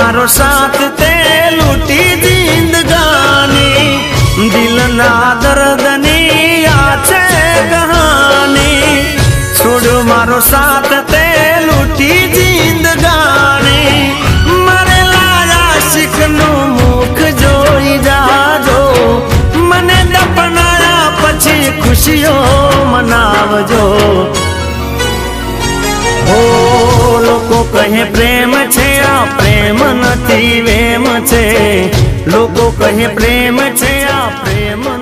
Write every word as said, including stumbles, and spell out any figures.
मारो साथ ते लूटी जिंदगानी दिल ना दर्दनी आछे कहानी छोड़ो मारो साथ ते लूटी जिंदगानी मरे लाया शिकनु मुख जोई जाजो मने दफनाया पछी खुशियों मनावजो ओ लोको कहे प्रेम छे आ प्रेम नथी वेम छे लोको कहे प्रेम छे आ प्रेम